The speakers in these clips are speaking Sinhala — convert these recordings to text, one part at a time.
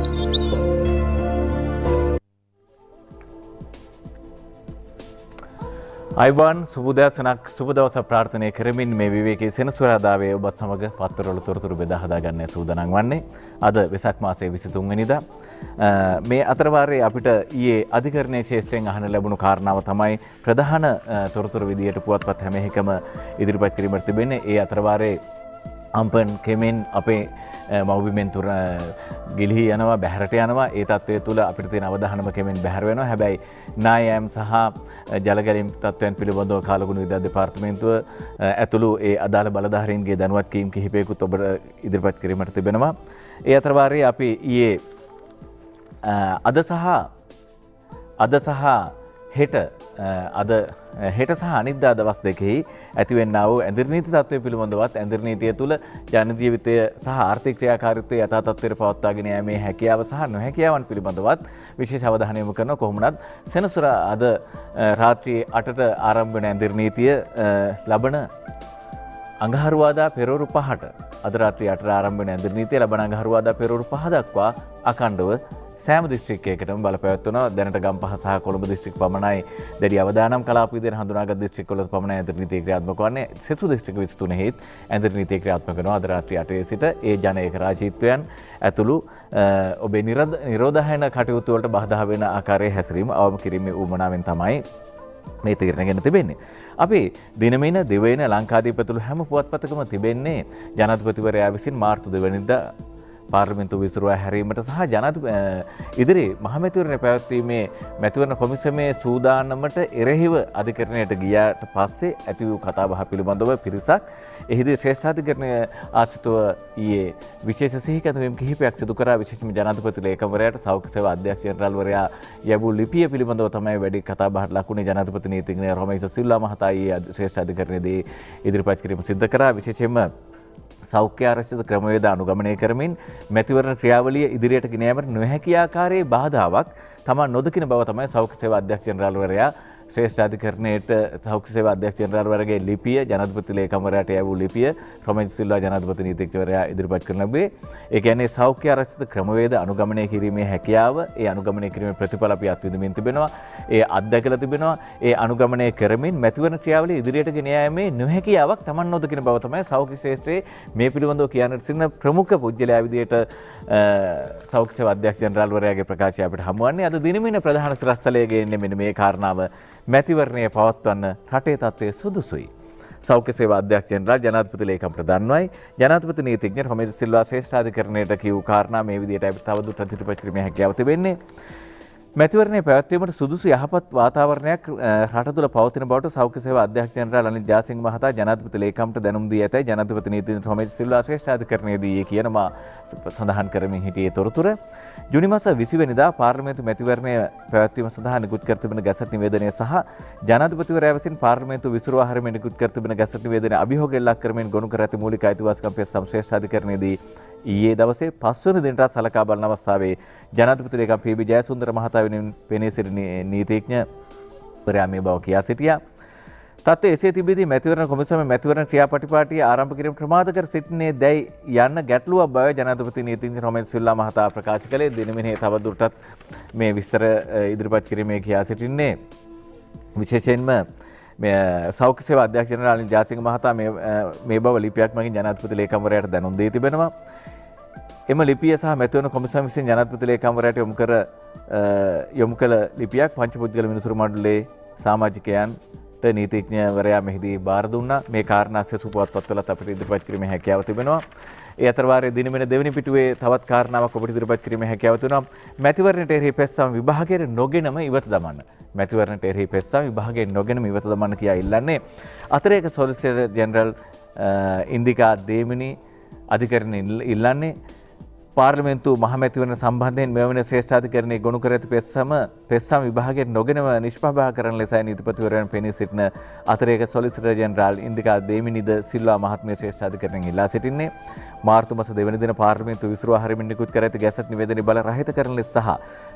අයිබන් සුබදසනක් සුබ දවස ප්‍රාර්ථනා කරමින් මේ විවේකයේ සෙනසුරාදාවේ ඔබ සමග පත්තරවල තොරතුරු බෙදා හදා ගන්න සූදානම් වන්නේ. අද වෙසක් මාසයේ 23 වෙනිදා. මේ අතරවාරයේ අපිට ඊයේ අධිකරණයේ ශේෂ්ත්‍රයෙන් අහන්න ලැබුණු කාරණාව තමයි ප්‍රධාන තොරතුරු විදියට පුවත්පත් හැම එකම ඉදිරිපත් කිරීමට තිබෙන්නේ. ඒ අතරවාරයේ අම්පන් කෙමෙන් අපේ මව්බිමෙන් තුර ගිලිහි යනවා බැහැරට යනවා. ඒ තත්ත්වය තුළ අපිට තියෙන අවධානම කෙමෙන් බැහැර වෙනවා. හැබැයි නායම් සහ ජලගැලීම් තත්ත්වයන් පිළිබඳව කාලගුණ විද්‍යා දෙපාර්තමේන්තුව ඇතුළු ඒ අදාළ බලධාරීන්ගේ දැනුවත් කිරීම් කිහිපයකුත් ඔබට ඉදිරිපත් කිරීමට තිබෙනවා. ඒ අතරවාරයේ අපි ඊයේ අද සහ හෙට සහ අනිද්දා දවස් දෙකෙහි ඇතිවෙන්නා වූ ඇඳිරි නීති තත්ත්වය පිළිබඳවත් ඇඳිරි නීතිය තුළ ජන ජීවිතය සහ ආර්ථික ක්‍රියාකාරීත්වය යථා තත්ත්වයට පවත්වාගෙන යාමේ හැකියාව සහ නොහැකියාවන් පිළිබඳවත් විශේෂ අවධානය යොමු කරන කොහොමනත් සෙනසුරා අද රාත්‍රියේ 8ට ආරම්භ වන ඇඳිරි නීතිය ලබන අඟහරුවාදා පෙරවරු 5ට අද රාත්‍රියේ 8ට ආරම්භ වන ඇඳිරි නීතිය ලබන අඟහරුවාදා පෙරවරු 5 දක්වා අඛණ්ඩව සෑම දිස්ත්‍රික්කයකටම බලපැවැත්වුණා. දැනට ගම්පහ සහ කොළඹ දිස්ත්‍රික් පමණයි දැඩි අවදානම් කලාප විදිහට හඳුනාගත් දිස්ත්‍රික්වල පමණයි ඇඳිරි නීතිය ක්‍රියාත්මක වන්නේ. සෙසු දිස්ත්‍රික් 23 හිත් ඇඳිරි නීතිය ක්‍රියාත්මක කරනවා. අද රාත්‍රියේ 8 සිට ඒ ජන ඒකරාශීත්වයන් ඇතුළු ඔබේ නිරෝධායන කටයුතු වලට බාධා වෙන ආකාරයේ හැසිරීම අවම කිරීමේ උවමනාවෙන් තමයි මේ තීරණය ගෙන තිබෙන්නේ. අපි දිනමින දිවයින ලංකාදීප තුළු හැම පුවත්පතකම තිබෙන්නේ ජනාධිපතිවරයා විසින් මාර්තු 2 වෙනිදා පාර්ලිමේන්තු විසිරුවා හැරීමට සහ ඉදිරි මහමැතිවරණ පැවැත්වීමේ මැතිවරණ කොමිසමේ සූදානමට එරෙහිව අධිකරණයට ගියාට පස්සේ ඇති වූ කතාබහ පිළිබඳව පිරිසක් එහිදී ශ්‍රේෂ්ඨාධිකරණය ආශ්‍රිතව ඊයේ විශේෂ සිහිකැඳවීම් කිහිපයක් සිදු කරා. විශේෂයෙන්ම ජනාධිපති ලේකම්වරයාට සෞඛ්‍ය සේවා අධ්‍යක්ෂ ජෙනරාල්වරයා යැබූ ලිපිය පිළිබඳව තමයි වැඩි කතාබහට ලකුණේ ජනාධිපති නීතිඥ රොමේෂ් සිල්වා මහතා ඊයේ ශ්‍රේෂ්ඨාධිකරණයේදී ඉදිරිපත් කිරීම සිදු කරා. විශේෂයෙන්ම සෞඛ්‍ය ආරක්ෂිත ක්‍රමවේද අනුගමනය කරමින් මැතිවරණ ක්‍රියාවලිය ඉදිරියට ගෙන යාමට නොහැකි ආකාරයේ බාධාවක් තමන් නොදකින බව තමයි සෞඛ්‍ය සේවා අධ්‍යක්ෂ ජෙනරාල්වරයා ශ්‍රේෂ්ඨාධිකරණයට සෞඛ්‍ය සේවා අධ්‍යක්ෂ ජෙනරාල්වරයාගේ ලිපිය ජනාධිපති ලේකම්වරයාට යවූ ලිපිය රොමේෂ් සිල්වා ජනාධිපති නීතිඥවරයා ඉදිරිපත් කරන ලැබුවේ. ඒ කියන්නේ සෞඛ්‍ය ආරක්ෂිත ක්‍රමවේද අනුගමනය කිරීමේ හැකියාව, ඒ අනුගමනය කිරීමේ ප්‍රතිඵල අපි අත්විඳින්න තිබෙනවා. ඒ අත්දැකලා තිබෙනවා. ඒ අනුගමනය කරමින් මැතිවරණ ක්‍රියාවලිය ඉදිරියට ගෙන යාමේ නොහැකියාවක් තමන් නොදකින බව තමයි සෞඛ්‍ය ශාස්ත්‍රයේ මේ පිළිබඳව කියන්නට සිටින ප්‍රමුඛ පුජ්‍යලයා විදියට සෞඛ්‍ය සේවා අධ්‍යක්ෂ ජෙනරාල්වරයාගේ ප්‍රකාශය අපිට හමුවන්නේ. අද දිනමින ප්‍රධාන සිරස්තලයේ ගේන්නේ මෙන්න මේ කාරණාව. මැතිවරණය පවත්වන්න රටේ තත්ත්වය සුදුසුයි. සෞඛ්‍ය සේවා අධ්‍යක්ෂ ජෙනරාල් ජනාධිපති ලේකම් ප්‍රධානමයි ජනාධිපති නීතිඥ රොමේෂ් සිල්වා ශ්‍රේෂ්ඨාධිකරණයට කියූ කාරණා මේ විදියට අපිට තවදුරටත් ඉදිරිපත් කිරීමේ හැකියාව තිබෙන්නේ. මැතිවරණය පැවැත්වීමට සුදුසු යහපත් වාතාවරණයක් රට තුළ පවතින බවට සෞඛ්‍ය සේවා අධ්‍යක්ෂ ජෙනරාල් අනිල් ජාසිංහ මහතා ජනාධිපති ලේකම්ට දැනුම් දී ඇතැයි ජනාධිපති නීතිඥ රොමේෂ් සිල්වා ශ්‍රේෂ්ඨාධිකරණයේදී කියනවා සඳහන් කරමින් සිටියේ තොරතුර. ජුනි මාස 20 වෙනිදා පාර්ලිමේන්තු මැතිවරණය පැවැත්වීම සඳහා නිකුත් කර තිබෙන ගැසට් නිවේදනය සහ ජනාධිපතිවරයා විසින් පාර්ලිමේන්තු විසිරුවා හැරීමේ නිකුත් කර තිබෙන ගැසට් නිවේදනය අභියෝගයෙන් ලක් කරමින් ගොනු කර ඇති මූලික අයිතිවාසිකම් පෙත්සම් ශ්‍රේෂ්ඨාධිකරණයේදී ඊයේ දවසේ 5 වෙනි දිනට සලකා බලන අවස්ථාවේ ජනාධිපති ලේකම් පී.බී. ජයසුන්දර මහතා වෙනුවෙන් පෙනී සිටි නීතිඥවරයා මේ බව කියා සිටියා. තත්ත්වය එසේ තිබෙද්දී මැතිවරණ කොමිසමේ මැතිවරණ ක්‍රියාපටිපාටිය ආරම්භ කිරීම ප්‍රමාද කර සිටින්නේ දැයි යන්න ගැටලුවක් බව ජනාධිපති නීතිඥ රොමේෂ් සිල්වා මහතා ප්‍රකාශ කළේ. දිනමිනේ තවදුරටත් මේ විස්තර ඉදිරිපත් කිරීමේ කියා සිටින්නේ විශේෂයෙන්ම සෞඛ්‍ය සේවා අධ්‍යක්ෂ ජෙනරාල් අනිල් ජාසිංහ මහතා මේ බව ලිපියක් මගින් ජනාධිපති ලේකම්වරයාට දැනුම් දී තිබෙනවා. එම ලිපිය සහ මැතිවරණ කොමිසම විසින් ජනාධිපති ලේකම්වරයාට යොමු කළ ලිපියක් පංචපුද්ගල මිනිසුරු මණ්ඩලයේ සමාජිකයන්ට නීතිඥවරයා මෙහිදී බාර දුන්නා. මේ කාරණා සෙසු පුවත්පත්වලත් අපිට ඉදිරිපත් කිරීමේ හැකියාව තිබෙනවා. ඒ අතරවාරයේ දිනමින දෙවෙනි පිටුවේ තවත් කාරණාවක් ඔබට ඉදිරිපත් කිරීමේ හැකියාව තියෙනවා. මැතිවරණයට එරෙහි පෙත්සම් විභාගයට නොගෙනම ඉවත දමන්න. මැතිවරණයට එරෙහි පෙත්සම් විභාගයෙන් නොගෙනම ඉවත දමන්න කියා ඉල්ලන්නේ. අතරේක සොලිසිටර් ජෙනරල් ඉන්දිකා දේමිනි අධිකරණය ඉල්ලන්නේ පාර්ලිමේන්තු මහමැතිවරණ සම්බන්ධයෙන් මෙවන ශ්‍රේෂ්ඨාධිකරණයේ ගොනු කර ඇති පෙත්සම් විභාගයෙන් නොගෙනම නිෂ්පාදනය කරන ලෙසයි නීතිපතිවරයන් පෙනී සිටින අතරේක සොලිසිටර් ජෙනරාල් ඉන්දිකා දේමිනිද සිල්වා මහත්මිය ශ්‍රේෂ්ඨාධිකරණයෙන් ඉල්ලා සිටින්නේ. මාර්තු මාස 2 වෙනි දින පාර්ලිමේන්තු විසිරුවා හැරීමෙන් නිකුත් කර ඇති ගැසට් නිවේදනය බල රහිත කරන ලෙස සහ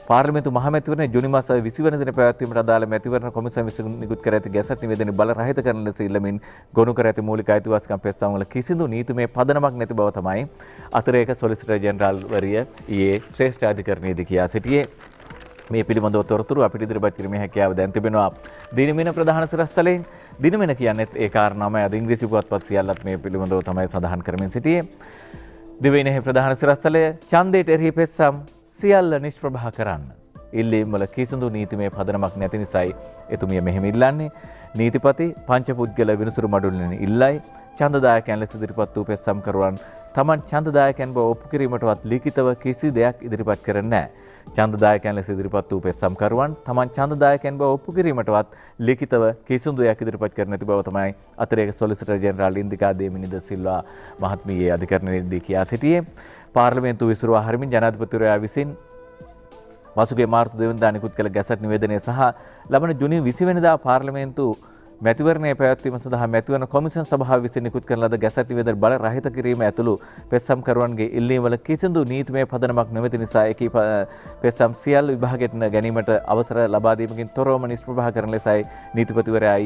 පාර්ලිමේන්තු මහ මැතිවරණ ජූනි මාස 20 වෙනි දින පැවැත්වීමට අදාළ මැතිවරණ කොමිසම විසින් නිකුත් කර ඇති ගැසට් නිවේදනය බල රහිත කරන ලෙස ඉල්ලමින් ගොනු කර ඇති මූලික අයිතිවාසිකම් පෙත්සම් වල කිසිදු නීතිමය පදනමක් නැති බව තමයි අතිරේක සොලිසිටර් ජෙනරාල් වරිය ඊයේ ශ්‍රේෂ්ඨ අධිකරණයේදී කියා සිටියේ. මේ පිළිබඳව තොරතුරු අපිට ඉදිරිපත් කිරීමේ හැකියාව දැන් තිබෙනවා. දිනමින ප්‍රධාන සිරස්තලයෙන් දිනමින කියන්නේත් ඒ කාරණාවයි. අද ඉංග්‍රීසි පුවත්පත් සියල්ලත් මේ පිළිබඳව තමයි සඳහන් කරමින් සිටියේ. දිවයිනේ ප්‍රධාන සිරස්තලය ඡන්දයට එරෙහි පෙත්සම් සියල්ල නිෂ්ප්‍රභා කරන්න. ඉල්ලීම් වල කිසිදු නීතිමය පදනමක් නැති නිසායි එතුමිය මෙහෙම ඉල්ලන්නේ. නීතිපති පංචපුද්ගල විනිසුරු මඩුල්ලෙන් ඉල්ලයි. ඡන්දදායකයන් ලෙස ඉදිරිපත් වූ පෙත්සම් කරුවන් තමන් ඡන්දදායකයන් බව ඔප්පු කිරීමටවත් ලිඛිතව කිසි දෙයක් ඉදිරිපත් කරන්නේ නැහැ. ඡන්දදායකයන් ලෙස ඉදිරිපත් වූ පෙත්සම් කරුවන් තමන් ඡන්දදායකයන් බව ඔප්පු කිරීමටවත් ලිඛිතව කිසිදු දෙයක් ඉදිරිපත් කර නැති බව තමයි අතිරේක සොලිසිටර් ජෙනරාල් ඉන්දිකා දේමිනිද සිල්වා මහත්මිය අධිකරණයේදී කියා සිටියේ. පාර්ලිමේන්තුව විසිරුවා හරිමින් ජනාධිපතිවරයා විසින් පසුගිය මාර්තු 2 වෙනිදා නිකුත් කළ ගැසට් නිවේදනය සහ ලබන ජුනි 20 වෙනිදා පාර්ලිමේන්තු මැතිවරණයේ පැවැත්වීම සඳහා මැතිවරණ කොමිෂන් සභාව විසින් නිකුත් කරන ලද ගැසට් නිවේදන බල රහිත කිරීම ඇතුළු පෙත්සම් කරුවන්ගේ ඉල්ලීම් වල කිසිදු නීතිමය පදනමක් නොමැති නිසා එකී පෙත්සම් සියල්ල විභාගයට ගැනීමට අවසර ලබා දීමකින් තොරවම නිෂ්ප්‍රභා කරන ලෙසයි නීතිපතිවරයා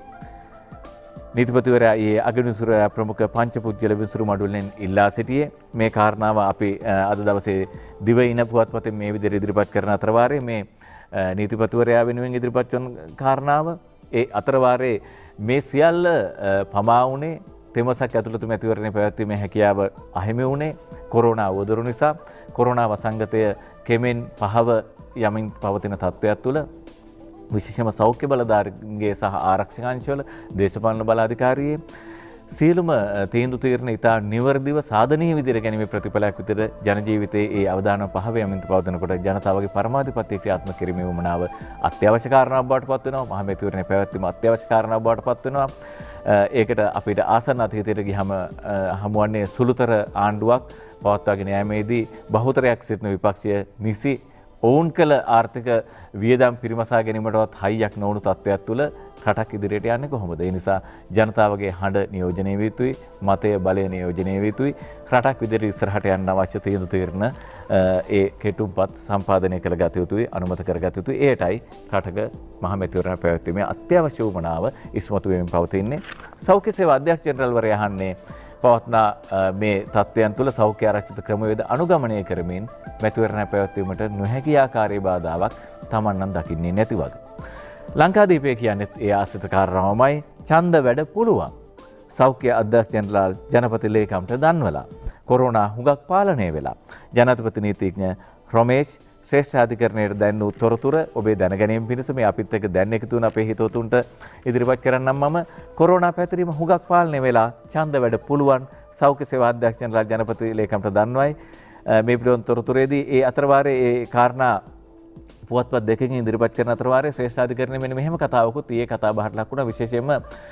ඊයේ අගවිනිසුරු ප්‍රමුඛ පංචපුද්ගල විනිසුරු මඩුල්ලෙන් ඉල්ලා සිටියේ. මේ කාරණාව අපි අද දවසේ දිවයින පුවත්පතෙන් මේ විදිහට ඉදිරිපත් කරන අතර වාරයේ මේ නීතිපතිවරයා වෙනුවෙන් ඉදිරිපත් කරන කාරණාව ඒ අතරවාරේ මේ සියල්ල පමා වුණේ තෙමසක් ඇතුළත මැතිවරණය පැවැත්වීමේ හැකියාව අහිමි වුණේ කොරෝනා උවදුරු නිසා. කොරෝනා වසංගතය කෙමෙන් පහව යමින් පවතින තත්ත්වයක් තුළ විශේෂම සෞඛ්‍ය බලධාරීන්ගේ සහ ආරක්ෂක අංශවල දේශපාලන බලාධිකාරියේ සියලුම තීන්දුව තීරණ ඉතා නිවර්දිව සාධනීය විදිහට ගැනීමේ ප්‍රතිඵලයක් විදිහට ජන ජීවිතයේ ඒ අවදානම පහව යමින් පවතිනකොට ජනතාවගේ පරමාධිපත්‍ය ක්‍රියාත්මක කිරීමේ වමනාව අත්‍යවශ්‍ය කාරණාවක් බවට පත් වෙනවා. මහ මැතිවරණයේ පැවැත්වීම අත්‍යවශ්‍ය කාරණාවක් බවට පත් වෙනවා. ඒකට අපිට ආසන්න අතීතයට ගියම හමුවන්නේ සුළුතර ආණ්ඩුවක් පවත්වාගෙන යෑමේදී බහුතරයක් සිටින විපක්ෂය නිසි ඔවුන් කළ ආර්ථික වියදම් පිරිමසා ගැනීමටවත් හයියක් නොවුණු තත්ත්වයක් තුළ රටක් ඉදිරියට යන්නේ කොහොමද? ඒ නිසා ජනතාවගේ හඬ නියෝජනය විය යුතුයි, මතය බලය නියෝජනය විය යුතුයි. රටක් විදිහට ඉස්සරහට යන්න අවශ්‍ය තීන්දුව తీරන ඒ කෙටුම්පත් සම්පාදනය කරගත යුතුයි, අනුමත කරගත යුතුයි. ඒටයි රටක මහ මැතිවරණ පැවැත්වීමේ අත්‍යවශ්‍ය වුමනාව ඉස්මතු වෙමින් පවතින්නේ. සෞඛ්‍ය සේවා අධ්‍යක්ෂ ජෙනරාල්වරයා අහන්නේ පවත්නා මේ තත්ත්වයන් තුළ සෞඛ්‍ය ආරක්ෂිත ක්‍රමවේද අනුගමනය කරමින් මැතිවරණ පැවැත්වීමට නොහැකි ආකාරයේ බාධාවක් Taman නම් දකින්නේ නැති වගේ. ලංකාදීපය කියන්නේ ඒ ආශ්‍රිත කාරණාවමයි. ඡන්ද වැඩ පුළුවන්. සෞඛ්‍ය අධ්‍යක්ෂ ජෙනරාල් ජනපති ලේකම්ට දන්වලා. කොරෝනා හුඟක් පාලනය වෙලා. ජනාධිපති නීතිඥ රොමේෂ් ශ්‍රේෂ්ඨාධිකරණයට දැන් වූ තොරතුරු ඔබේ දැනගැනීම පිණිස මේ අපිත් එක්ක දැන් එකතු වුණ අපේ හිතවතුන්ට ඉදිරිපත් කරන්නම්. මම කොරෝනා පැතිරීම හුඟක් පාලනය වෙලා ඡන්ද වැඩ පුළුවන්. සෞඛ්‍ය සේවා අධ්‍යක්ෂ ජෙනරාල් ජනපති ලේකම්ට දන්වයි. මේ පිළිබඳ තොරතුරේදී ඒ අතරවාරයේ ඒ කාරණා පුවත්පත් දෙකකින් ඉදිරිපත් කරන අතරවාරයේ ශ්‍රේෂ්ඨාධිකරණය මෙන්න මෙහෙම කතාවකුත් ඊයේ කතා බහට ලක් වුණා. විශේෂයෙන්ම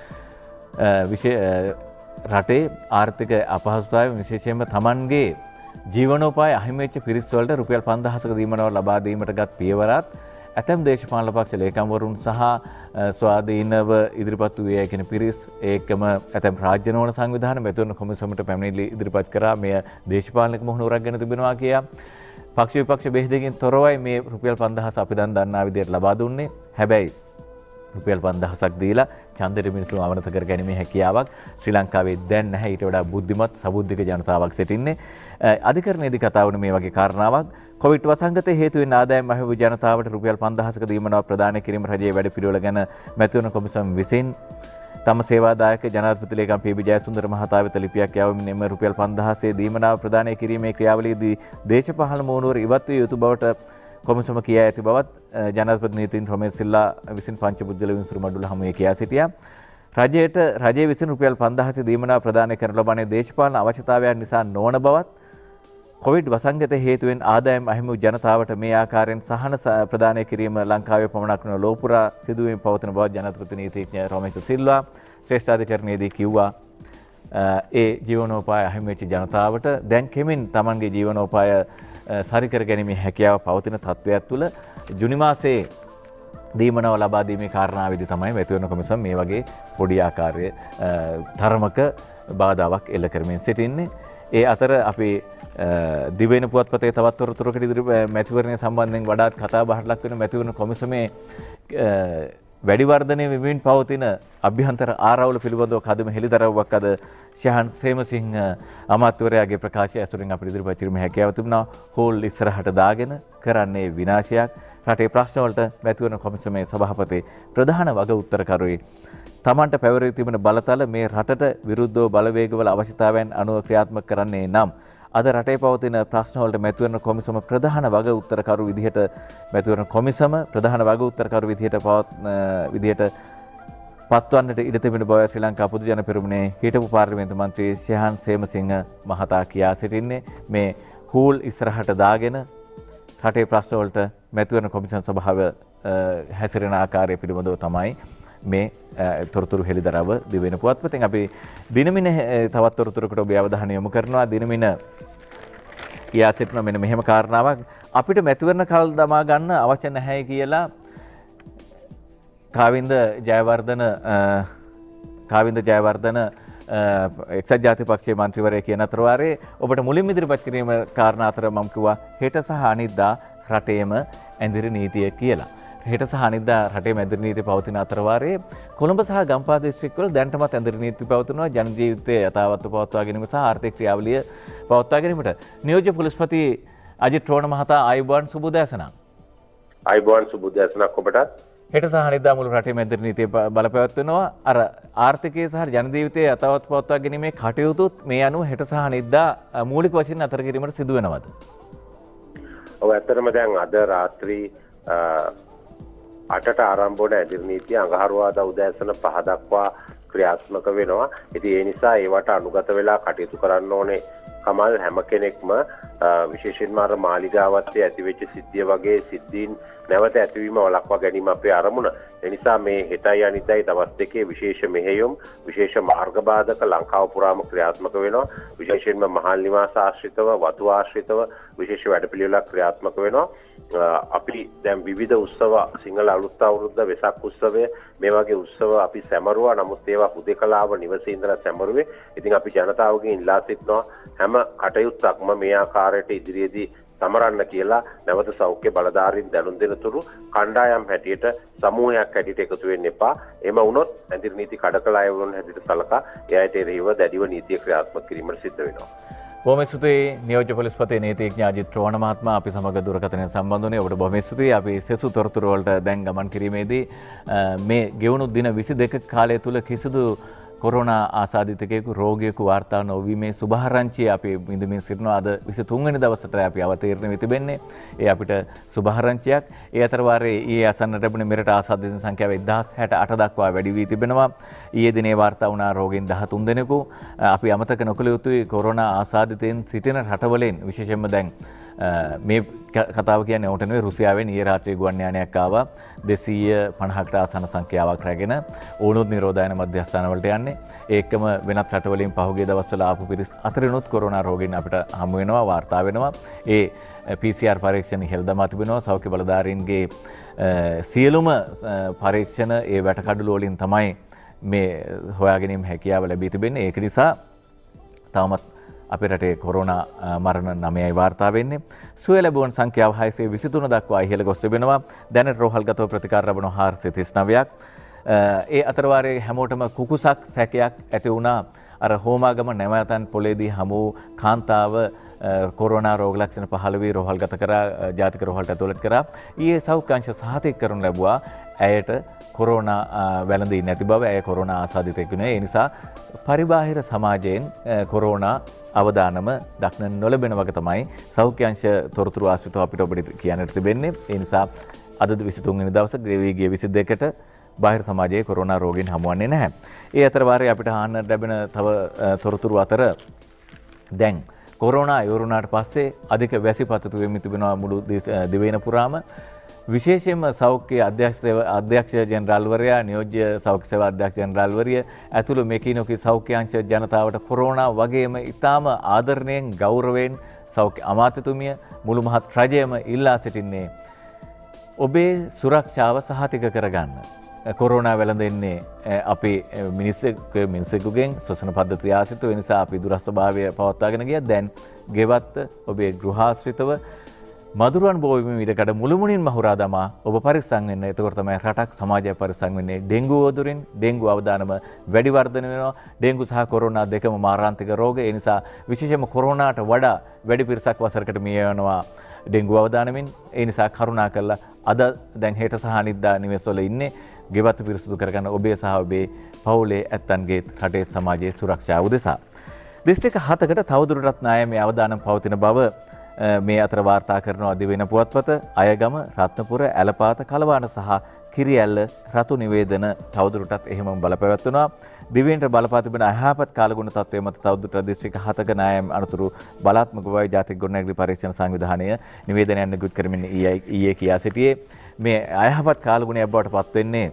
රටේ ආර්ථික අපහසුතාවය විශේෂයෙන්ම Tamanගේ ජීවනෝපාය අහිමි වෙච්ච පිරිස් වලට රුපියල් 5000ක දීමනාව ලබා දීමට ගත් පියවරත් ඇතැම් දේශපාලන පක්ෂ ලේකම්වරුන් සහ ස්වාධීනව ඉදිරිපත් වූ කියන පිරිස් ඒකම ඇතැම් රාජ්‍ය නොවන සංවිධාන මැතිවරණ කොමිසමට පැමිණිලි ඉදිරිපත් කරා මෙය දේශපාලනික මොහොනුවරක් ගැන තිබෙනවා කියා. පක්ෂ විපක්ෂ බෙහෙදකින් තොරවයි මේ රුපියල් 5000 අපි දන්නා විදිහට ලබා දුන්නේ. හැබැයි රුපියල් 5000ක් දීලා ඡන්දෙට මිනිසුන් අවනත කර ගැනීමේ හැකියාවක් ශ්‍රී ලංකාවේ දැන් නැහැ. ඊට වඩා බුද්ධිමත් සබුද්ධික ජනතාවක් සිටින්නේ. අධිකරණයේදී කතා වුණ මේ වගේ කාරණාවක් කොවිඩ් වසංගතයේ හේතුවෙන් ආදායම් අහිමි වූ ජනතාවට රුපියල් 5000ක දීමනාව ප්‍රදානය කිරීම රජයේ වැඩ පිළිවෙල ගැන මැතිවරණ කොමිසම විසින් තම සේවාදායක ජනාධිපති ලේකම් පී.බී. ජයසුන්දර මහතා වෙත ලිපියක් යවමින් එම රුපියල් 5000 දීමනාව ප්‍රදානය කිරීමේ ක්‍රියාවලියේදී දේශපාලන මෝනුවර ඉවත් විය යුතු බවට කොමිසම කියා ඇති බවත් ජනාධිපති නීතින් රොමේෂ් සිල්ලා විසින් පංචපුද්ගල විනිසුරු මඩුල්ල හමුවේ කියා සිටියා. රජයේ විසින් රුපියල් 5000 දීමනාව ප්‍රදානය කරන ලබන්නේ දේශපාලන අවශ්‍යතාවයන් නිසා නොවන බවත් කොවිඩ් වසංගත හේතුවෙන් ආදායම් අහිමි වූ ජනතාවට මේ ආකාරයෙන් සහන ප්‍රදානය කිරීම ලංකාවේ පමණක් නොව ලෝපුරා සිදුවීම් පවතින බව ජනාධිපති නීතිඥ රොමේෂ් සිල්වා ශ්‍රේෂ්ඨාධිකරණයේදී කිව්වා. ඒ ජීවනෝපාය අහිමි වෙච්ච ජනතාවට දැන් කෙමින් Tamanගේ ජීවනෝපාය සරිකර ගැනීමේ හැකියාව පවතින තත්ත්වයක් තුළ ජුනි මාසයේ දීමනාව ලබා දීමේ කාරණාවේදී තමයි මැතිවරණ කොමිසම මේ වගේ පොඩි ආකාරයේ තරමක බාධාවක් එල්ල කරමින් සිටින්නේ. ඒ අතර අපි දිවයින පුවත්පතේ තවත් තොරතුරකට ඉදිරි මැතිවරණය සම්බන්ධයෙන් වඩාත් කතා බහට ලක් වෙන මැතිවරණ කොමිසමේ වැඩි වර්ධනය වෙමින් පවතින අභ්‍යන්තර ආරවුල පිළිබඳව කදිම හෙළිදරව්වක් අද ශයන් සේමසිංහ අමාත්‍යවරයාගේ ප්‍රකාශය ඇසුරින් අපිට ඉදිරිපත් කිරීමේ හැකියාව තිබුණා. හෝල් ඉස්සරහට දාගෙන කරන්නේ විනාශයක්. රටේ ප්‍රශ්න වලට මැතිවරණ කොමිසමේ සභාපති ප්‍රධාන වග උත්තරකරුයි තමන්ට පැවරී තිබෙන බලතල මේ රටට විරුද්ධව බලවේගවල අවශ්‍යතාවයන් අනුව ක්‍රියාත්මක කරන්නේ නම් අද රටේ පවතින ප්‍රශ්න වලට මැතිවරණ කොමිසම ප්‍රධාන වග උත්තරකරු විදිහට මැතිවරණ කොමිසම ප්‍රධාන වග උත්තරකරු විදිහට පත්වන්නට ඉඩ තිබෙන බව ශ්‍රී ලංකා පොදු ජන පෙරමුණේ හිටපු පාර්ලිමේන්තු මන්ත්‍රී ශයන් සේමසිංහ මහතා කියා සිටින්නේ. මේ හූල් ඉස්සරහට දාගෙන රටේ ප්‍රශ්න වලට මැතිවරණ කොමිසම් සභාව හැසිරෙන ආකාරය පිළිබඳව තමයි මේ තොරතුරු හෙළිදරව් දිවෙන පුවත්පතෙන් අපි දිනමින තවත් තොරතුරකට ඔබේ අවධානය යොමු කරනවා. දිනමින කියා සිටින මෙන්න මෙහෙම කාරණාවක් අපිට මැතිවරණ කල් දමා ගන්න අවශ්‍ය නැහැ කියලා කාවින්ද ජයවර්ධන එක්සත් ජාතික පක්ෂයේ මන්ත්‍රීවරයා කියන අතර වාරේ ඔබට මුලින්ම ඉදිරිපත් කිරීම කාරණා අතර මම කිව්වා හෙට සහ අනිද්දා රටේම ඇඳිරි නීතිය කියලා. හෙට සහ අනිද්දා රටේ ඇඳිරි නීතිය පවතින අතර වාරේ කොළඹ සහ ගම්පහ දිස්ත්‍රික්කවල දැනටමත් ඇඳිරි නීති පවතිනවා. ජන ජීවිතයේ යථාවත්ව පවත්වා ගැනීම සහ ආර්ථික ක්‍රියාවලිය පවත්වා ගැනීමට නියෝජ්‍ය පොලිස්පති අජිත් රෝණ මහතා ආයුබෝවන් සුබ උදෑසනක්. ආයුබෝවන් සුබ උදෑසනක් ඔබටත්. හෙට සහ අනිද්දා මුළු රටේම ඇඳිරි නීතිය බලපැවැත්වෙනවා. අර ආර්ථිකයේ සහ ජන ජීවිතයේ යථාවත්ව පවත්වා ගැනීමේ කටයුතුත් මේ අනුව හෙට සහ අනිද්දා මූලික වශයෙන් අතර කිරීමට සිදු වෙනවද? ඔව් ඇත්තටම දැන් අද රාත්‍රී 8ට ආරම්භ වන ඇඳිරි නීතිය අඟහරුවාදා උදෑසන 5 දක්වා ක්‍රියාත්මක වෙනවා. ඉතින් ඒ නිසා ඒවට අනුගත වෙලා කටයුතු කරන්න ඕනේ. කමල් හැම කෙනෙක්ම විශේෂයෙන්ම අර මාලිගාවත්තේ ඇතිවෙච්ච සිද්ධිය වගේ සිද්ධීන් නැවත ඇතිවීම වළක්වා ගැනීම අපේ අරමුණ. ඒ නිසා මේ හෙටයි අනිද්දායි දවස් දෙකේ විශේෂ මෙහෙයුම් විශේෂ මාර්ග බාධක ලංකාව පුරාම ක්‍රියාත්මක වෙනවා. විශේෂයෙන්ම මහල් නිවාස ආශ්‍රිතව වතු ආශ්‍රිතව විශේෂ වැඩපිළිවෙලක් ක්‍රියාත්මක වෙනවා. අපි දැන් විවිධ උත්සව සිංහල අලුත් අවුරුද්ද වෙසක් උත්සවය මේ වගේ උත්සව අපි සැමරුවා. නමුත් ඒවා හුදෙකලාව නිවසේ ඉඳලා සැමරුවේ. ඉතින් අපි ජනතාවගෙන් ඉල්ලා සිටිනවා හැම කටයුත්තක්ම මේ ආකාරයට ඉදිරියේදී සමරන්න කියලා නැවත සෞඛ්‍ය බලධාරීන් දැනුම් දෙනතුරු කණ්ඩායම් හැටියට සමූහයක් හැටියට එකතු වෙන්න එපා. එහෙම වුණොත් ඇඳිරි නීති කඩකලා අයවුන් හැටියට සලකා එයාට එරෙහිව දැඩිව නීතිය ක්‍රියාත්මක කිරීමට සිද්ධ වෙනවා. බොහොම ස්තුතියි නියෝජ්‍ය පොලිස්පති නීතිඥ අජිත් රෝණ මහත්මයා අපි සමග දුරකථනයෙන් සම්බන්ධ වුණේ. ඔබට බොහොම ස්තුතියි. අපි සෙසු තොරතුරු වලට දැන් ගමන් කිරීමේදී මේ ගෙවුණු දින 22ක කාලය තුල කිසිදු කොරෝනා ආසාදිතකයෙකු රෝගියෙකු වාර්තා නොවීමේ සුභාරංචිය අපි විඳමින් සිටිනවා. අද 23 වෙනි දවසට අපි අවතීර්ණ වී තිබෙන්නේ. ඒ අපිට සුභාරංචියක්. ඒ අතර වාරයේ ඊයේ අසන්නට ලැබුණ මෙරට ආසාදිත සංඛ්‍යාව 1068 දක්වා වැඩි වී තිබෙනවා. ඊයේ දිනේ වාර්තා වුණා රෝගීන් 13 දෙනෙකු. අපි අමතක නොකළ යුතුයි කොරෝනා ආසාදිතයින් සිටින රටවලින් විශේෂයෙන්ම දැන් මේ කතාව කියන්නේ ඔහුට නෙවෙයි රුසියාවෙන් ඊයේ රාත්‍රියේ ගුවන් යානයක් ආවා 250කට ආසන්න සංඛ්‍යාවක් රැගෙන ඕනොත් නිරෝධායන මධ්‍යස්ථාන වලට යන්නේ. ඒකම වෙනත් රටවලින් පහුගිය දවස්වල ආපු පිරිස් අතරිනුත් කොරෝනා රෝගීන් අපිට හමු වෙනවා වාර්තා වෙනවා. ඒ PCR පරීක්ෂණ ඉහළ දමා තිබෙනවා. සෞඛ්‍ය බලධාරීන්ගේ සියලුම පරීක්ෂණ ඒ වැටකඩළු වලින් තමයි මේ හොයා ගැනීම හැකියාව ලැබී තිබෙන්නේ. ඒක නිසා තවමත් අපේ රටේ කොරෝනා මරණ 9යි වාර්තා වෙන්නේ. සුවය ලැබුවන් සංඛ්‍යාව 623 දක්වා ඉහළ ගොස් තිබෙනවා. දැනට රෝහල්ගතව ප්‍රතිකාර ලැබුණ 439ක්. ඒ අතර වාරයේ හැමෝටම කුකුසක් සැකයක් ඇති වුණා. අර හෝමාගම නැවතන් පොලේදී හමු කාන්තාව කොරෝනා රෝග ලක්ෂණ පහළ වී රෝහල්ගත කරා ජාතික රෝහලට ඇතුළත් කරා. ඊයේ සෞඛ්‍යාංශ සහතික කරනු ලැබුවා ඇයට කොරෝනා වැළඳී නැති බව. ඇය කොරෝනා ආසාදිතයෙකු නෙවෙයි. ඒ නිසා පරිබාහිර සමාජයෙන් කොරෝනා අවදානම දක්න නොලැබෙන වගේ තමයි සෞඛ්‍යාංශ තොරතුරු ආශ්‍රිතව අපිට ඔබට කියන්නට තිබෙන්නේ. ඒ නිසා අද 23 වෙනි දවසේ ගෙවී 22කට බාහිර සමාජයේ කොරෝනා රෝගීන් හමුවන්නේ නැහැ. ඒ අතර වාරයේ අපිට අහන්න ලැබෙන තව තොරතුරු අතර දැන් කොරෝනා ඉවරුණාට පස්සේ අධික වැසිපතතු වෙමින් තිබෙනවා මුළු දිවයින පුරාම. විශේෂයෙන්ම සෞඛ්‍ය අධ්‍යක්ෂ ජෙනරාල්වරයා නියෝජ්‍ය සෞඛ්‍ය සේවා අධ්‍යක්ෂ ජෙනරාල්වරිය ඇතුළු මෙකිනෝකී සෞඛ්‍යාංශ ජනතාවට කොරෝනා වගේම ඉතාම ආදරණයෙන් ගෞරවයෙන් සෞඛ්‍ය අමාත්‍යතුමිය මුළු මහත් රජයම ඉල්ලා සිටින්නේ ඔබේ සුරක්ෂාව සහතික කරගන්න. කොරෝනා වැළඳෙන්නේ අපි මිනිස්සෙකුගෙන් සොසන පද්ධතිය ආශ්‍රිතව ඒ නිසා අපි දුරස්වභාවය පවත්වාගෙන ගියා. දැන් ගෙවත්ත ඔබේ ගෘහාශ්‍රිතව මදුරුවන් බෝවීම ඉඩකඩ මුළුමනින්ම හුරා දමා ඔබ පරිස්සම් වෙන්න. එතකොට තමයි රටක් සමාජය පරිස්සම් වෙන්නේ. ඩෙන්ගු වදුරින් ඩෙන්ගු අවදානම වැඩි වර්ධනය වෙනවා. ඩෙන්ගු සහ කොරෝනා දෙකම මාරාන්තික රෝග. ඒ නිසා විශේෂයෙන්ම කොරෝනාට වඩා වැඩි පිරිසක් වසරකට මිය යනවා ඩෙන්ගු අවදානමින්. ඒ නිසා කරුණා කරලා අද දැන් හෙට සහ අනිද්දා නිවෙස්වල ඉන්නේ ගෙවත්ත පිරිසුදු කරගන්න ඔබේ සහ ඔබේ පවුලේ ඇත්තන්ගේ රටේ සමාජයේ සුරක්ෂාව උදෙසා. දිස්ත්‍රික්ක 7කට තවදුරටත් න්‍යායමය අවදානම් පවතින බව මේ අතර වාර්තා කරනවා දිවෙන පුවත්පත. අයගම, රත්නපුර, ඇලපාත, කලවාන සහ කිරිඇල්ල රතු නිවේදන තවදුරටත් එහෙමම බලපැවැත්වුණා. දිවයිනට බලපා තිබෙන අයහපත් කාලගුණ තත්ත්වය මත තවදුරටත් දිස්ත්‍රික්ක 7ක න්‍යායම් අනතුරු බලාත්මක බවයි ජාතික ගොඩනැගිලි පරීක්ෂණ සංවිධානය නිවේදනයක් නිකුත් කරමින් ඊයේ කියා සිටියේ. මේ අයහපත් කාලගුණයක් බවට පත් වෙන්නේ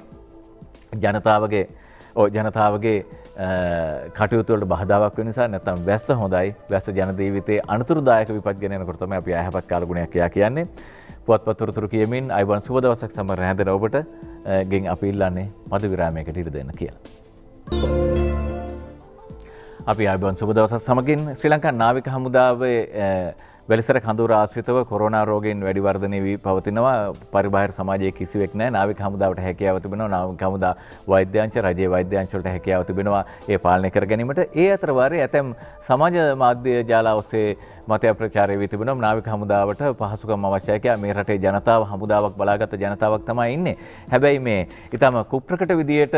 ජනතාවගේ කටයුතු වලට බාධාවක් වෙන නිසා. නැත්නම් වැස්ස හොඳයි, වැස්ස ජන ජීවිතයේ අනුතුරුදායක විපත් ගෙන යනකොට තමයි අපි අයහපත් කාලගුණයක් කියන්නේ. පුවත්පත් තොරතුරු කියමින් අයබන් සුබ දවසක් සමර හැඳෙන ඔබට ගෙන් අපි ඉල්ලන්නේ මද විරාමයකට ඉඩ දෙන්න කියලා. අපි අයබන් සුබ දවසක් සමගින් ශ්‍රී ලංකා නාවික හමුදාවේ වැලිසර කඳවුර ආශ්‍රිතව කොරෝනා රෝගයෙන් වැඩි වර්ධනය වී පවතිනවා. පරිබාහිර සමාජයේ කිසිවෙක් නැහැ. නාවික හමුදාවට හැකියාව තිබෙනවා. නාවික හමුදා වෛද්‍යාංශ, රජයේ වෛද්‍යාංශ වලට හැකියාව තිබෙනවා ඒ පාලනය කර ගැනීමට. ඒ අතර වාරයේ ඇතැම් සමාජ මාධ්‍ය ජාල ඔස්සේ මතය ප්‍රචාරය වී තිබෙනවා. නාවික හමුදාවට පහසුකම් අවශ්‍යයි කියලා. මේ රටේ ජනතාව හමුදාවක් බලාගත් ජනතාවක් තමයි ඉන්නේ. හැබැයි මේ ඊටම කුප්‍රකට විදියට